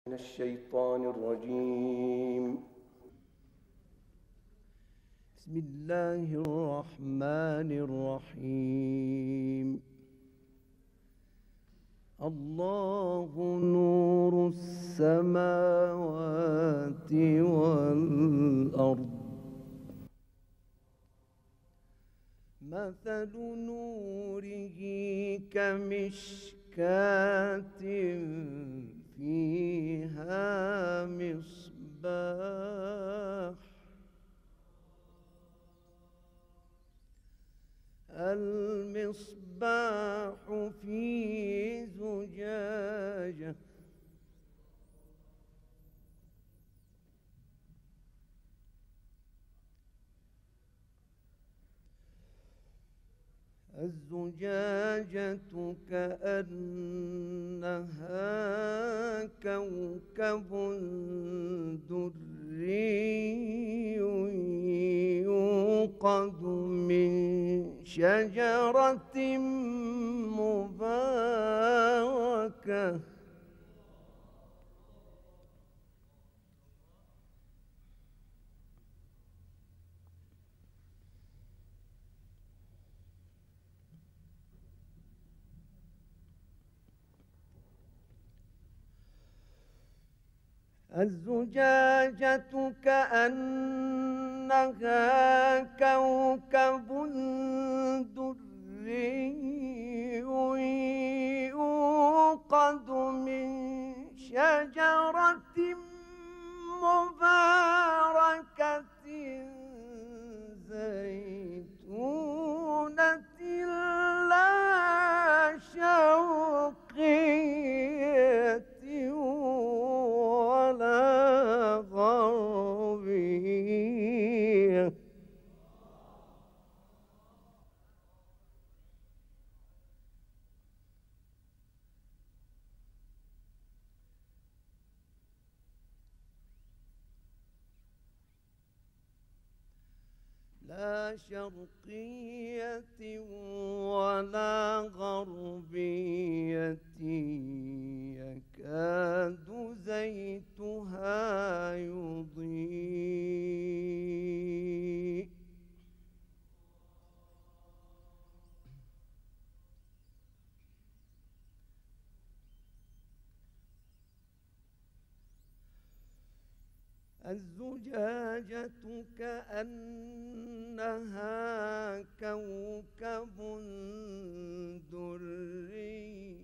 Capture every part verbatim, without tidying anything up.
من الشيطان الرجيم. بسم الله الرحمن الرحيم. الله نور السماوات والأرض، مثل نوره كمشكاة فيها مصباح، المصباح في زجاجة، الزجاجة كأنها كوكب دري يوقد من شجرة مباركة الزجاجة كأنها كوكب دري يوقد من شجرة مباركة زيتونة لا شرقية ولا غربية، لا شرقية ولا غربية يكاد زيتها يضيء الزجاجة كأنها كوكب دري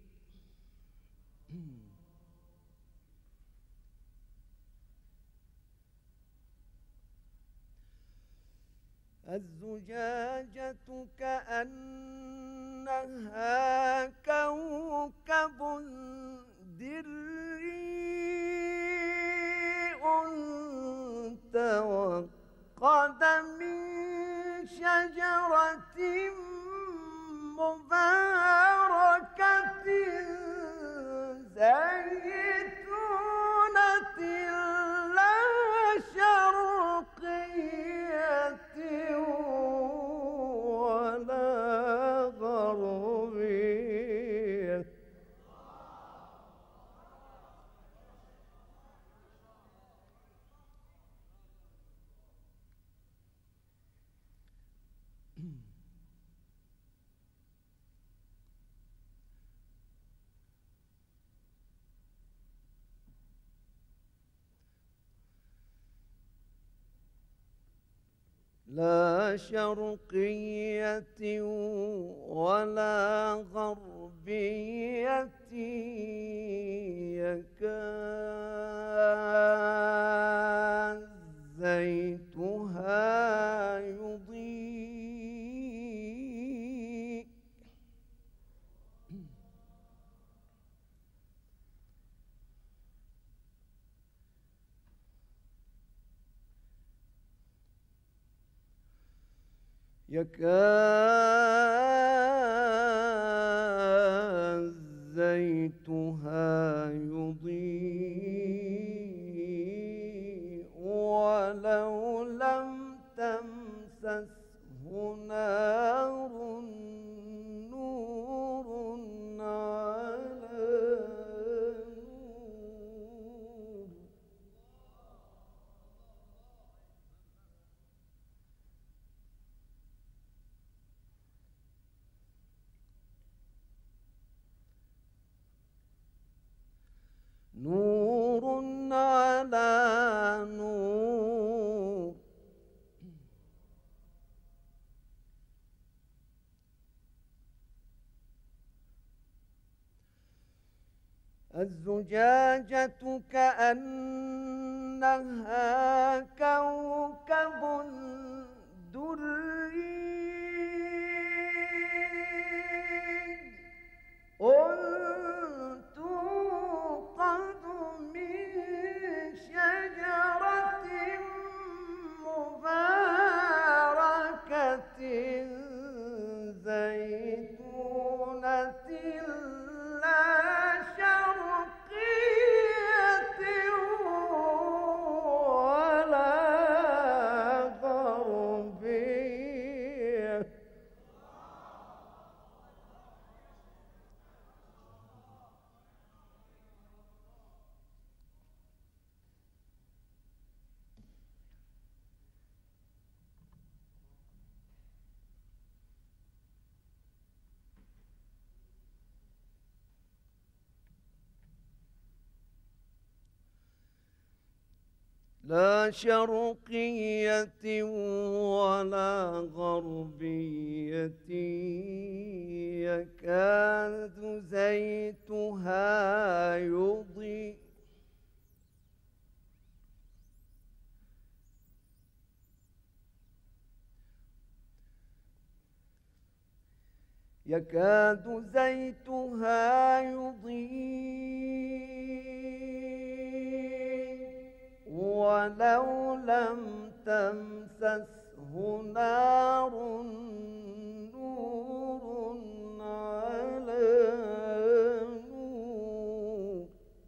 الزجاجة كأنها كوكب دري توقد من شجرة مباركة زيتونة لا شرقية ولا غربية، لا شرقية ولا غربية يكاد زيتها يضيء يكاد زيتها يضيء ولو لم تمسسه نار نور على نور نور على نور. الزجاجة كأنها كوكب دري توقد من شجرة مباركة زيتونة لا شرقية ولا غربية. لا شرقية ولا غربية يكاد زيتها يضيء يكاد زيتها يضيء ولو لم تمسسه نار نور على نور.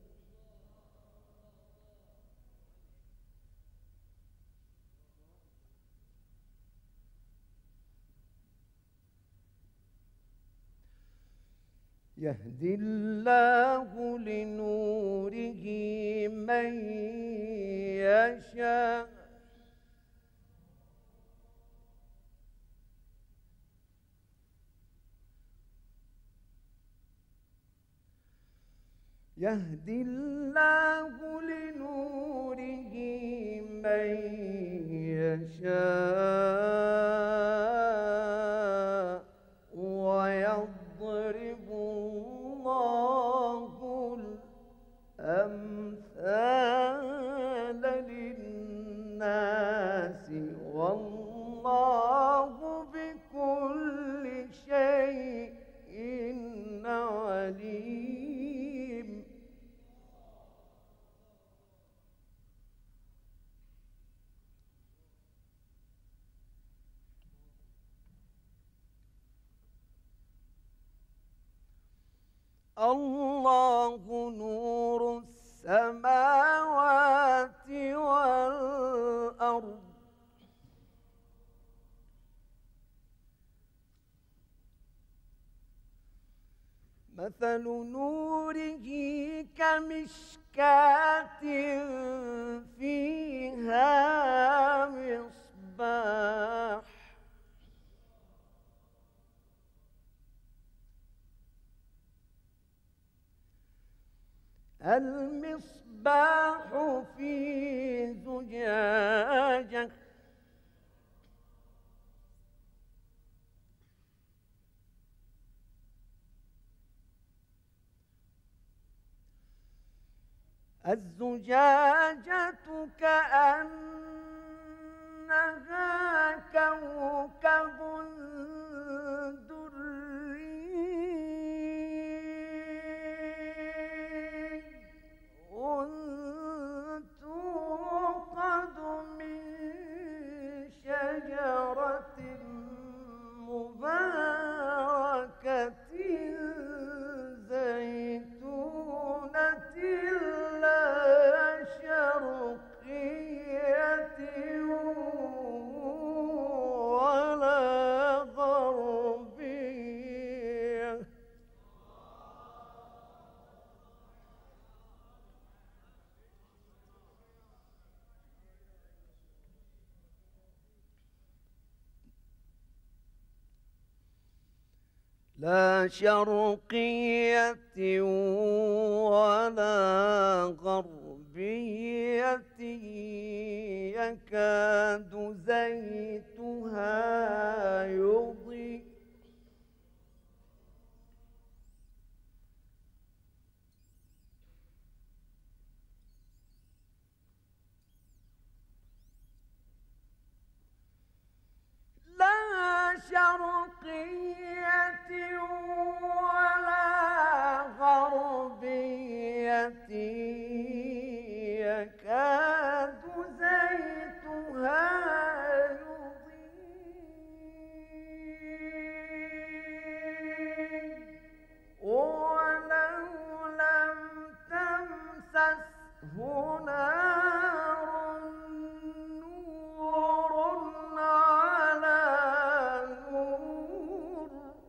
يهدي الله لنوره من يشاء يهدي الله لنوره من يشاء ويضرب الله الأمثال للناس والله بكل شيء عليم. الله نور السماوات والأرض مثل نوره كمشكاة فيها مصباح المصباح في زجاجة الزجاجة كأنها كوكب توقد من شجرة مباركة زيتونة لا شرقية ولا غربية لا شرقية ولا غربية يكاد زيتها يضيء لا شرقية ولا غربية يكاد زيتها يضيء ولو لم تمسسه نار نور على نور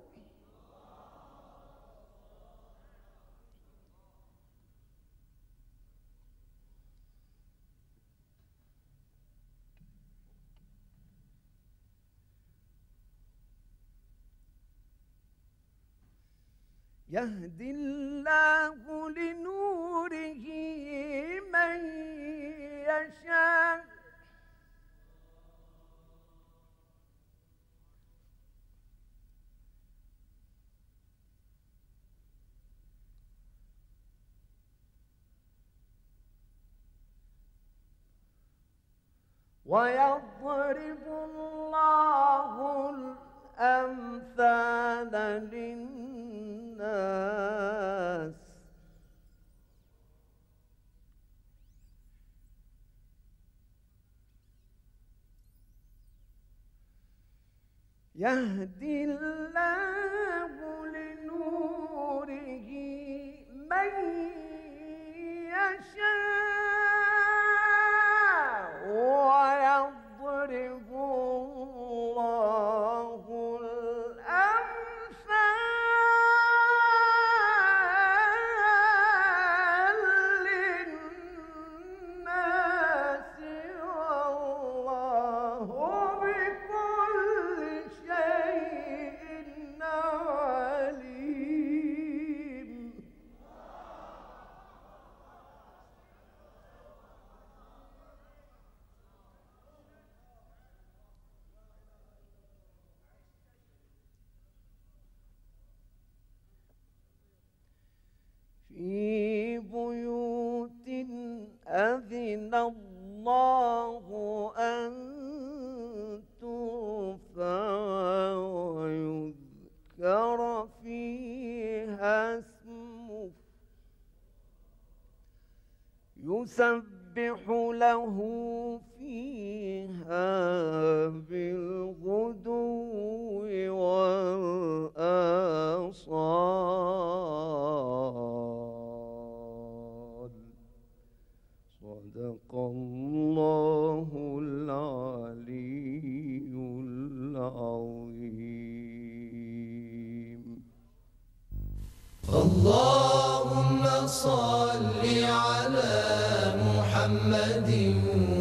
يهدي الله لنوره من يشاء ويضرب الله الأمثال للناس يهدي الله لنوره من يشاء ويضرب الله الأمثال للناس والله بكل شيء عليم. في بيوت أذن الله أن ترفع ويذكر فيها اسمه يسبح له فيها بالغدو والآصال. صدق الله العلي العظيم. اللهم صل على محمد